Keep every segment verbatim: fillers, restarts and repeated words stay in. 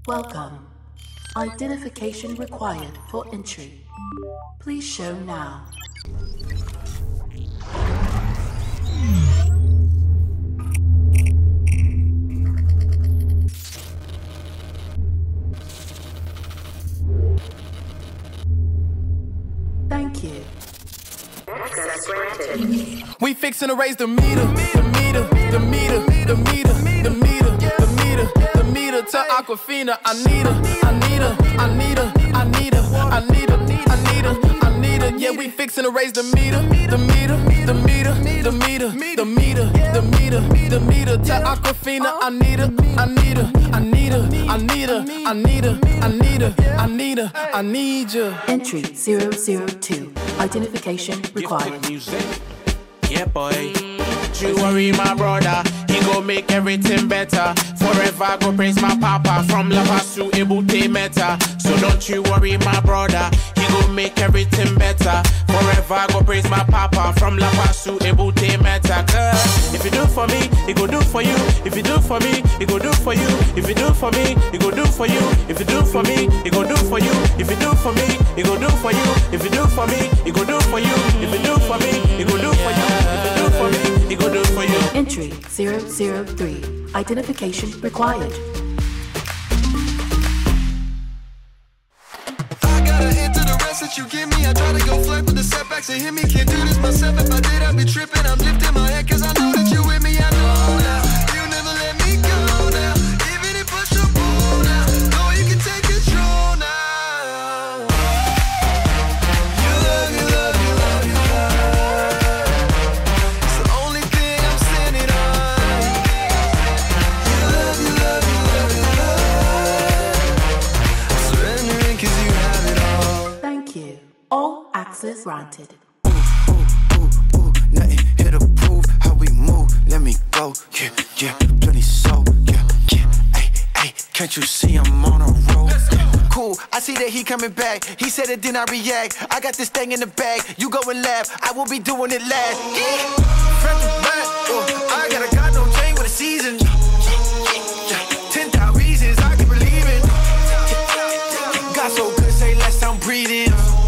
Welcome. Identification required for entry. Please show now. Thank you. Access granted. We fixin' to raise the meter, the meter, the meter, the meter, the meter, the meter, the meter to Aquafina. I need her, I need her, I need her, I need her, I need her, I need her, I need her. Yeah, we fixin' to raise the meter, the meter, the meter, the meter, the meter, the meter, the meter to Aquafina. I need her, I need her, I need her, I need her, I need her, I need her, I need her, I need you. Entry zero zero two. Identification required. Yeah, boy. You worry, my brother. He go make everything better. Forever go praise my papa. From Lavas to Ebute Meta. So don't you worry, my brother. He go make everything better. Forever go praise my papa. From Lavas to Ebute Meta. Cause if you do for me, he go do for you. If you do for me, he go do for you. If you do for me, he go do for you. If you do for me, he go do for you. If you do for me, he go do for you. If you do for me, he go do for you. If you do for me, he go do for you. If you do for me, he go do for you. Entry zero zero three. Identification required. I gotta enter the rest that you give me. I try to go flirt with the setbacks and hit me. Can't do this myself. If I did, I'd be tripping. I'm lifting my head cause I know that you with me. I know now. You never let me go now. Even if I should pull now. No, you can take control now. You love, you love, you love, you love. It's the only thing I'm standing on. You love, you love, you love, you love. Surrendering cause you have it all. Thank you. All access granted. Ooh, ooh, ooh, nothing here to prove how we move. Let me go, yeah, yeah, plenty soul, yeah, yeah, ay, ay. Can't you see I'm on a roll? Cool, I see that he coming back. He said it, then I react. I got this thing in the bag. You go and laugh, I will be doing it last. Yeah. Front to back, oh, I got a god no chain with a season. Ten thousand reasons I can believe it. God so good, say less I'm breathing.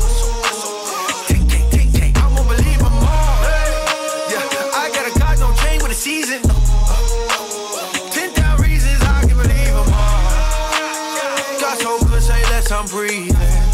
Season. Ten thousand reasons I can believe them all. God so good, say less I'm breathing.